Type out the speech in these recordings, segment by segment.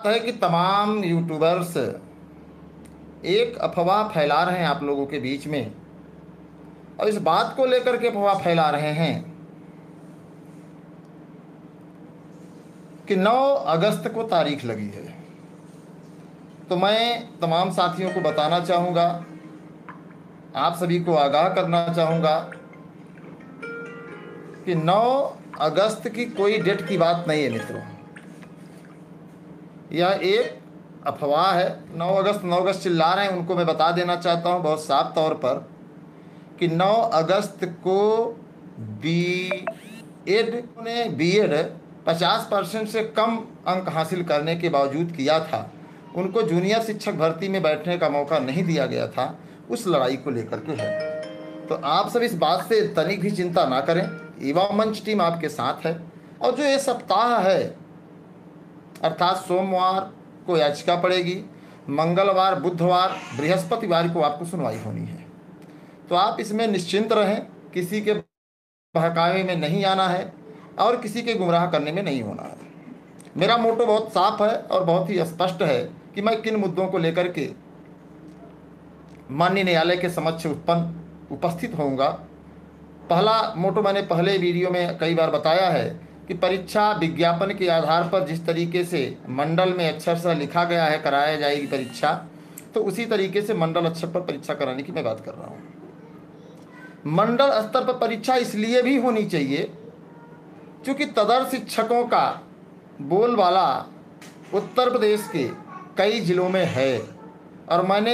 है कि तमाम यूट्यूबर्स एक अफवाह फैला रहे हैं आप लोगों के बीच में, और इस बात को लेकर के अफवाह फैला रहे हैं कि 9 अगस्त को तारीख लगी है। तो मैं तमाम साथियों को बताना चाहूँगा, आप सभी को आगाह करना चाहूँगा कि 9 अगस्त की कोई डेट की बात नहीं है मित्रों। यह एक अफवाह है। 9 अगस्त चिल्ला रहे हैं, उनको मैं बता देना चाहता हूँ बहुत साफ तौर पर कि 9 अगस्त को बी एड 50% से कम अंक हासिल करने के बावजूद किया था, उनको जूनियर शिक्षक भर्ती में बैठने का मौका नहीं दिया गया था। उस लड़ाई को लेकर के है। तो आप सब इस बात से तनिक भी चिंता ना करें, युवा मंच टीम आपके साथ है। और जो ये सप्ताह है, अर्थात सोमवार को याचिका पड़ेगी, मंगलवार, बुधवार, बृहस्पतिवार को आपको सुनवाई होनी है। तो आप इसमें निश्चिंत रहें, किसी के बहकावे में नहीं आना है और किसी के गुमराह करने में नहीं होना है। मेरा मोटो बहुत साफ है और बहुत ही स्पष्ट है कि मैं किन मुद्दों को लेकर के माननीय न्यायालय के समक्ष उपस्थित होऊंगा। पहला मोटो मैंने पहले वीडियो में कई बार बताया है कि परीक्षा विज्ञापन के आधार पर जिस तरीके से मंडल में अक्षरशः लिखा गया है कराया जाएगी परीक्षा, तो उसी तरीके से मंडल स्तर पर परीक्षा कराने की मैं बात कर रहा हूँ। मंडल स्तर पर परीक्षा इसलिए भी होनी चाहिए क्योंकि तदर्थ शिक्षकों का बोलबाला उत्तर प्रदेश के कई जिलों में है, और मैंने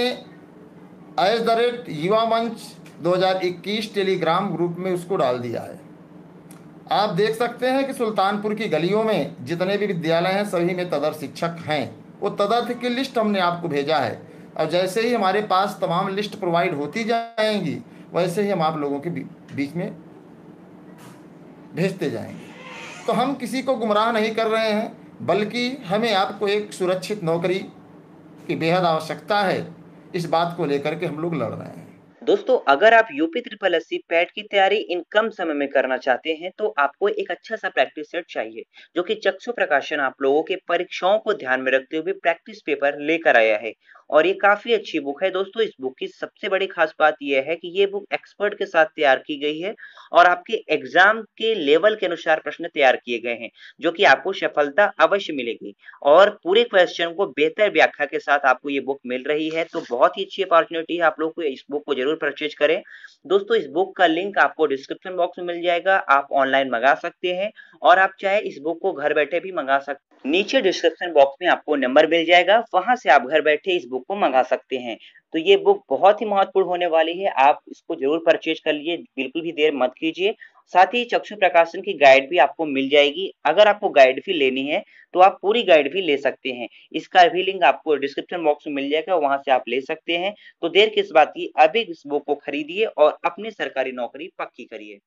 युवा मंच 2021 टेलीग्राम ग्रुप में उसको डाल दिया है। आप देख सकते हैं कि सुल्तानपुर की गलियों में जितने भी विद्यालय हैं सभी में तदर्थ शिक्षक हैं। वो तदर्थ की लिस्ट हमने आपको भेजा है, और जैसे ही हमारे पास तमाम लिस्ट प्रोवाइड होती जाएंगी वैसे ही हम आप लोगों के बीच में भेजते जाएंगे। तो हम किसी को गुमराह नहीं कर रहे हैं, बल्कि हमें आपको एक सुरक्षित नौकरी की बेहद आवश्यकता है। इस बात को लेकर के हम लोग लड़ रहे हैं। दोस्तों, अगर आप यूपी ट्रिपल एससी पैट की तैयारी इन कम समय में करना चाहते हैं तो आपको एक अच्छा सा प्रैक्टिस सेट चाहिए, जो कि चक्षु प्रकाशन आप लोगों के परीक्षाओं को ध्यान में रखते हुए प्रैक्टिस पेपर लेकर आया है। और ये काफी अच्छी बुक है दोस्तों। इस बुक की सबसे बड़ी खास बात यह है कि ये बुक एक्सपर्ट के साथ तैयार की गई है और आपके एग्जाम के लेवल के अनुसार प्रश्न तैयार किए गए हैं, जो कि आपको सफलता अवश्य मिलेगी। और पूरे क्वेश्चन को बेहतर व्याख्या के साथ आपको ये बुक मिल रही है, तो बहुत ही अच्छी अपॉर्चुनिटी है। आप लोग को इस बुक को जरूर परचेज करें। दोस्तों, इस बुक का लिंक आपको डिस्क्रिप्शन बॉक्स में मिल जाएगा। आप ऑनलाइन मंगा सकते हैं और आप चाहे इस बुक को घर बैठे भी मंगा सकते हैं। नीचे डिस्क्रिप्शन बॉक्स में आपको नंबर मिल जाएगा, वहां से आप घर बैठे इस बुक को मंगा सकते हैं। तो ये बुक बहुत ही महत्वपूर्ण होने वाली है, आप इसको जरूर परचेज कर लीजिए, बिल्कुल भी देर मत कीजिए। साथ ही चक्षु प्रकाशन की गाइड भी आपको मिल जाएगी। अगर आपको गाइड भी लेनी है तो आप पूरी गाइड भी ले सकते हैं। इसका भी लिंक आपको डिस्क्रिप्शन बॉक्स में मिल जाएगा, वहां से आप ले सकते हैं। तो देर किस बात की, अभी इस बुक को खरीदिए और अपनी सरकारी नौकरी पक्की करिए।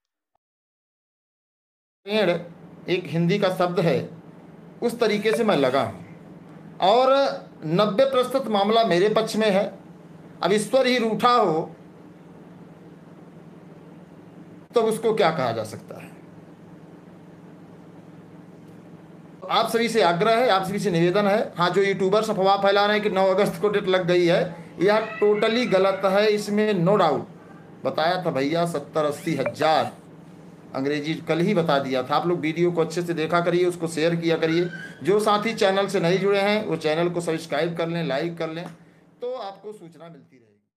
पेड़ एक हिंदी का शब्द है, उस तरीके से मैं लगा हूं और 90% मामला मेरे पक्ष में है। अब ईश्वर ही रूठा हो तो उसको क्या कहा जा सकता है। आप सभी से आग्रह है, आप सभी से निवेदन है, हाँ, जो यूट्यूबर्स अफवाह फैला रहे हैं कि 9 अगस्त को डेट लग गई है, यह टोटली गलत है। इसमें नो डाउट बताया था भैया 70-80 हज़ार, अंग्रेजी कल ही बता दिया था। आप लोग वीडियो को अच्छे से देखा करिए, उसको शेयर किया करिए। जो साथी चैनल से नहीं जुड़े हैं वो चैनल को सब्सक्राइब कर लें, लाइक कर लें, तो आपको सूचना मिलती रहे।